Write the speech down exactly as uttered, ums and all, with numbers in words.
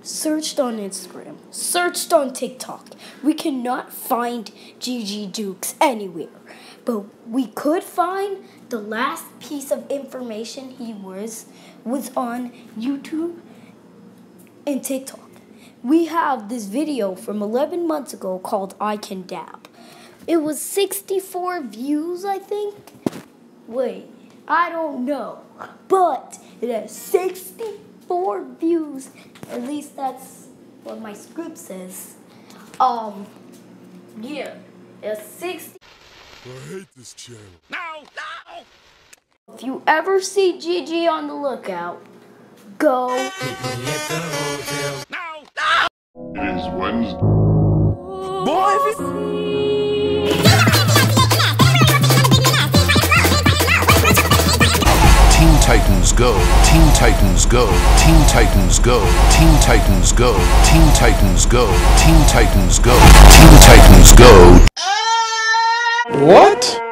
searched on Instagram, searched on TikTok. We cannot find Gigi Dukes anywhere. But we could find the last piece of information he was was on YouTube and TikTok. We have this video from eleven months ago called I Can Dab. It was sixty-four views, I think. Wait, I don't know. But it has sixty-four views. At least that's what my script says. Um, yeah, it's sixty. I hate this channel. No, no! If you ever see Gigi on the lookout, go. No, no! It is Wednesday. Boy, if it... Teen Titans Go, Teen Titans Go, Teen Titans Go, Teen Titans Go, Teen Titans Go, Teen Titans Go, Teen Titans Go. What?